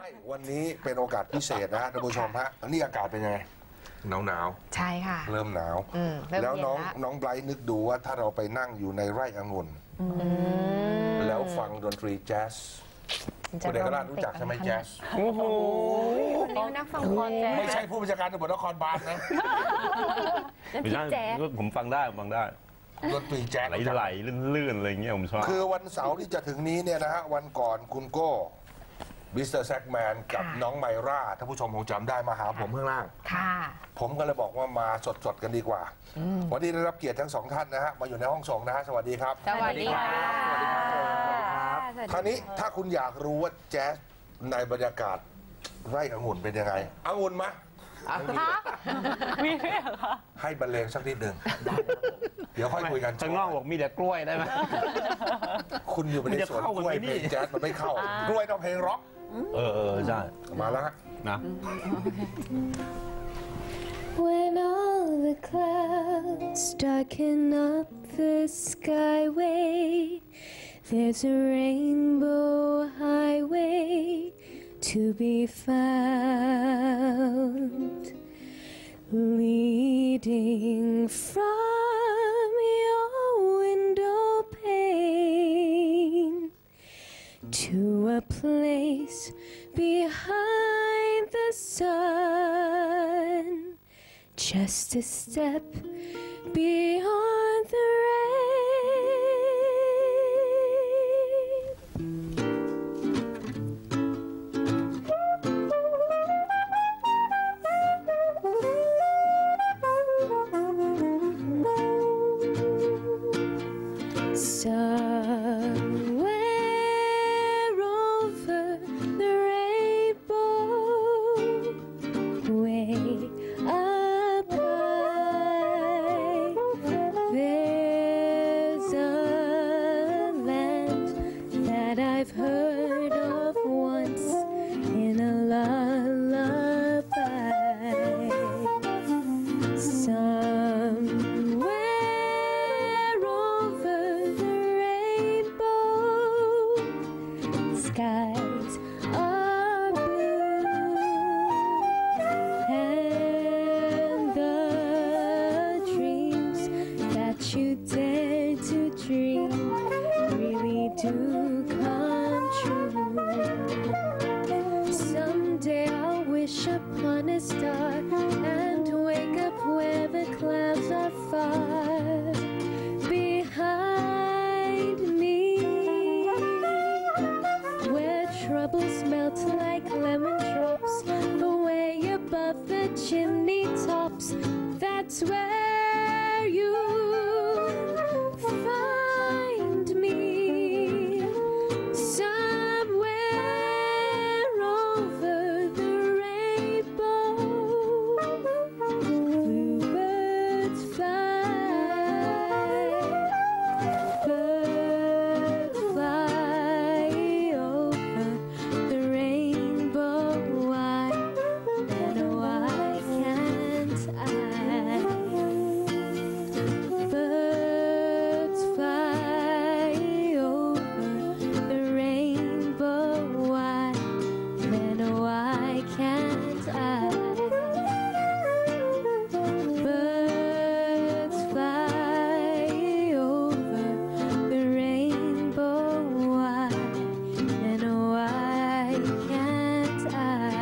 วันนี้เป็นโอกาสพิเศษนะท่านผู้ชมฮะนี่อากาศเป็นยังไงหนาวใช่ค่ะเริ่มหนาวแล้วน้องไบรท์นึกดูว่าถ้าเราไปนั่งอยู่ในไร่องุ่นแล้วฟังดนตรีแจ๊สคุณเอกราชรู้จักใช่ไหมแจ๊สโอ้โหนี่นักฟังคอนแจ๊สไม่ใช่ผู้บัญชาการตำรวจนครบาลนะไม่ใช่ผมฟังได้ดนตรีแจ๊สไหลลื่นอะไรเงี้ยผมชอบคือวันเสาร์ที่จะถึงนี้เนี่ยนะฮะวันก่อนคุณโก้มิสเตอร์แซกแมนกับน้องไมร่าท่านผู้ชมคงจำได้มาหาผมข้างล่างผมก็เลยบอกว่ามาสดกันดีกว่าวันนี้ได้รับเกียรติทั้งสองท่านนะฮะมาอยู่ในห้องส่งนะฮะสวัสดีครับสวัสดีครับคราวนี้ถ้าคุณอยากรู้ว่าแจ๊สในบรรยากาศไร่องุ่นเป็นยังไงองุ่นมะมีไหมคะให้บรรเลงสักนิดหนึ่งเดี๋ยวค่อยคุยกันข้างนอกบอกมีแต่กล้วยได้ไหมคุณอยู่ในสวนกล้วยเพลงแจ๊สมันไม่เข้ากล้วยต้องเพลงร็อกใช่มาแล้วนะ When all the clouds darken up the skyway, there's a rainbow highway to be found, leading from your window pane to a place behind the sun, just a step beyond the rain. Somewhere over the rainbow, way up high, there's a land that I've heard of once in a lullaby. Somewhere over the rainbow, skies are blue, and the dreams that you dare to dream really do come true. Someday I'll wish upon a star and wake up where the clouds are far behind me, where troubles melt like lemon drops away above the chimney tops. That's where you find me, somewhere over the rainbow. Bluebirds fly, birds fly over the rainbow. Why, and why can't I? Birds fly over the rainbow. Why, and why can't I? Birds fly over the rainbow. Why, and why can't I?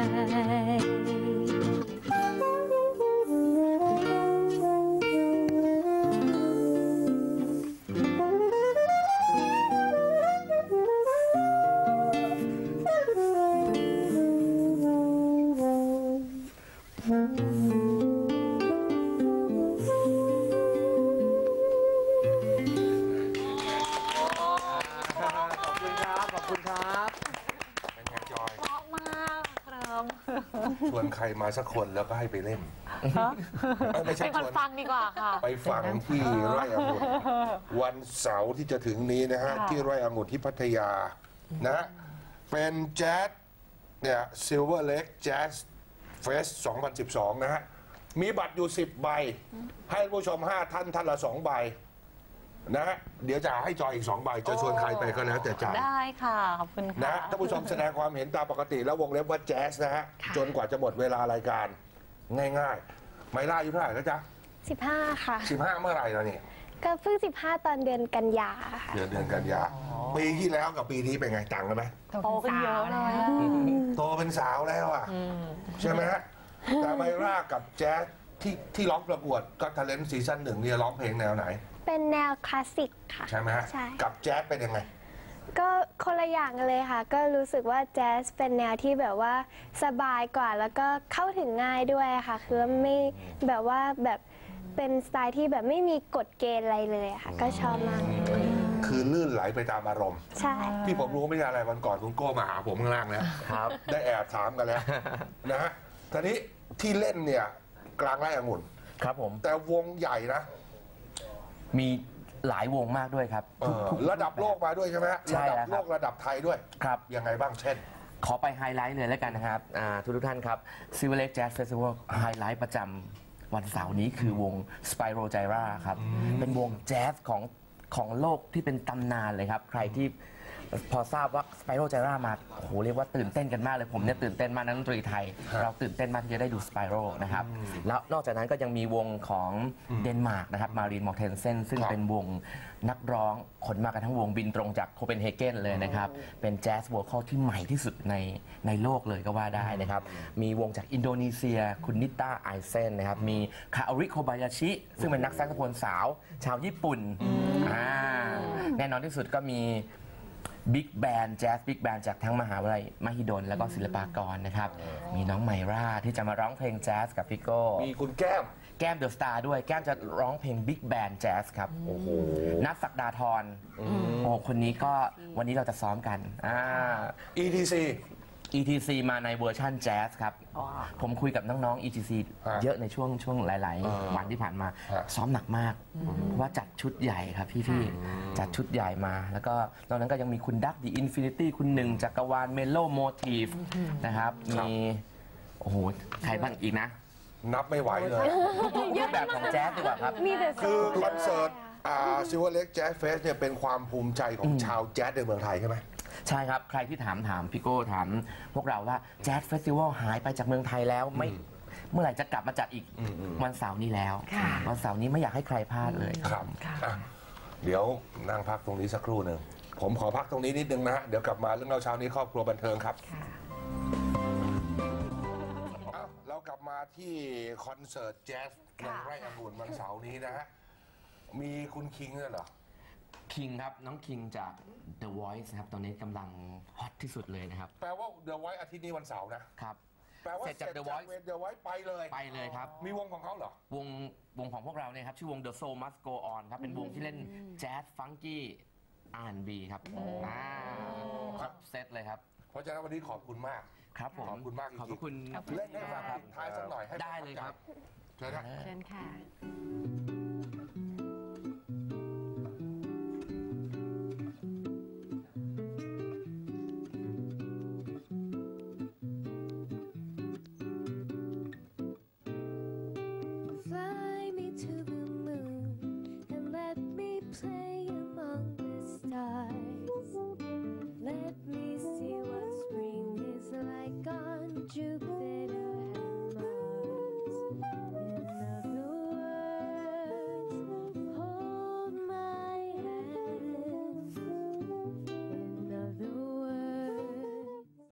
ขอบคุณครับเป็นไงจอยเพราะมากครับชวนใครมาสักคนแล้วก็ให้ไปเล่นไม่ใช่เป็นคนฟังดีกว่าค่ะไปฟังที่ไร่องุ่นวันเสาร์ที่จะถึงนี้นะฮะที่ไร่องุ่นที่พัทยานะเป็นแจ๊สเนี่ย Silver Lake Jazz Fest 2012 นะฮะมีบัตรอยู่10 ใบให้ผู้ชม5 ท่านท่านละ2 ใบนะฮะเดี๋ยวจะให้จอยอีก2 ใบจะชวนใครไปก็แล้วแต่ใจได้ค่ะขอบคุณนะค่ะท่านผู้ชมแสดงความเห็นตามปกติแล้ววงเล็บว่าแจ๊สนะฮะจนกว่าจะหมดเวลารายการง่ายๆไมล่าอายุเท่าไหร่แล้วจ๊ะ 15 ค่ะ 15 เมื่อไหร่แล้วนี่ก็เพิ่ง 15 ตอนเดือนกันยาค่ะเดือนกันยาปีที่แล้วกับปีนี้เป็นไงต่างกันไหมโตขึ้นเยอะเลยอะโตเป็นสาวแล้วอ่ะใช่ไหมฮะแต่ไมล่ากับแจ๊สที่ร้องประกวดก็ท ALENT ซีซั่น 1เนี่ยร้องเพลงแนวไหนเป็นแนวคลาสสิกค่ะใช่ไหมฮะใช่กับแจ๊สเป็นยังไงก็คนละอย่างกันเลยค่ะ ก็รู้สึกว่าแจ๊สเป็นแนวที่แบบว่าสบายกว่าแล้วก็เข้าถึงง่ายด้วยค่ะ คือไม่แบบว่าแบบเป็นสไตล์ที่แบบไม่มีกฎเกณฑ์อะไรเลยค่ะ ก็ชอบมากคือลื่นไหลไปตามอารมณ์ใช่ที่ผมรู้ไม่ใช่อะไรวันก่อนคุณโก้มาหาผมข้างล่างแล้วครับได้แอบถามกันแล้ว นะฮะทีนี้ที่เล่นเนี่ยกลางไร่องุ่นครับผมแต่วงใหญ่นะมีหลายวงมากด้วยครับทุกระดับโลกมาด้วยใช่ไหมฮะใช่ระดัแล้วครับโลกระดับไทยด้วยครับยังไงบ้างเช่นขอไปไฮไลท์เลยแล้วกันนะครับทุกท่านครับ Silver Lake Jazz Festival ไฮไลท์ประจำวันเสาร์นี้คือวง Spyro Gyra ครับ เป็นวงแจ๊สของโลกที่เป็นตำนานเลยครับ ใครที่พอทราบว่า Spyro Gyra มาโอ้โหเรียกว่าตื่นเต้นกันมากเลย ผมเนี่ยตื่นเต้นมากนักดนตรีไทยครับเราตื่นเต้นมากที่จะได้ดู Spyro นะครับ แล้วนอกจากนั้นก็ยังมีวงของเดนมาร์กนะครับมารีนมอร์เทนเซนซึ่งครับเป็นวงนักร้องขนมากันทั้งวงบินตรงจากโคเปนเฮเกนเลยนะครับ เป็นแจ๊สโวคอลที่ใหม่ที่สุดในโลกเลยก็ว่าได้นะครับ มีวงจากอินโดนีเซีย คุณนิต้าไอเซนนะครับ มีคาโอริโคบายาชิ ซึ่งเป็นนักแซกโซโฟนสาว ชาวญี่ปุ่นแน่นอนที่สุดก็มีบิ๊กแบนด์แจ๊สบิ๊กแบนด์จากทั้งมหาวิทยาลัยมหิดลและก็ศิลปากรนะครับ มีน้องไมร่าที่จะมาร้องเพลงแจ๊สกับพี่โก้มีคุณแก้มแก้มเดอะสตาร์ด้วยแก้มจะร้องเพลงบิ๊กแบนด์แจ๊สครับโอ้โหนัทศักดาธรโอ้คนนี้ก็วันนี้เราจะซ้อมกัน ETC ETC มาในเวอร์ชั่นแจ๊สครับ ผมคุยกับน้องๆ ETC ฮะเยอะในช่วงหลายๆ วันที่ผ่านมาฮะซ้อมหนักมากเพราะว่าจัดชุดใหญ่ครับพี่ๆ จัดชุดใหญ่มา แล้วก็ตอนนั้นก็ยังมีคุณดักดีอินฟินิตี้คุณหนึ่งจักรวาลเมโลโมทีฟนะครับ มีโอ้โหใครบ้างอีกนะนับไม่ไหวเลยทุกรูปแบบของแจ๊สดีกว่าครับมีแต่คือคอนเสิร์ตSilver Lake Jazz Fest เนี่ยเป็นความภูมิใจของชาวแจ๊สในเมืองไทยใช่ไหมใช่ครับ ใครที่ถามพี่โก้ถามพวกเราว่าแจ๊สเฟสติวัลหายไปจากเมืองไทยแล้วไม่เมื่อไหร่จะกลับมาจัดอีกวันเสาร์นี้แล้ว วันเสาร์นี้ไม่อยากให้ใครพลาดเลยครับอ่ะเดี๋ยวนั่งพักตรงนี้สักครู่หนึ่งผมขอพักตรงนี้นิดนึงนะฮะเดี๋ยวกลับมาเรื่องเราเช้านี้ครอบครัวบันเทิงครับอ้าวเรากลับมาที่คอนเสิร์ตแจ๊สในไร่องุ่นวันเสาร์นี้นะฮะมีคุณคิงด้วยเหรอคิงครับ น้องคิงจาก The Voice นะครับ ตอนนี้กำลังฮอตที่สุดเลยนะครับแปลว่าเดอะไวท์อาทิตย์นี้วันเสาร์นะครับ แปลว่าเสร็จจาก The Voice เดอะไวท์ไปเลยไปเลยครับมีวงของเขาเหรอวงของพวกเราเนี่ยครับ ชื่อวง The Soul Must Go On ครับ เป็นวงที่เล่นแจ๊สฟังกี้ R&B ครับครบเซตเลยครับเพราะฉะนั้นวันนี้ขอบคุณมากครับผมขอบคุณมากจริงๆขอบพระคุณเล่นให้ฟังปิดท้ายสักหน่อยให้ได้เลยครับเชิญนะเชิญค่ะ Fly me to the moon and let me play among the stars. Let me see what spring is like on Jupiter.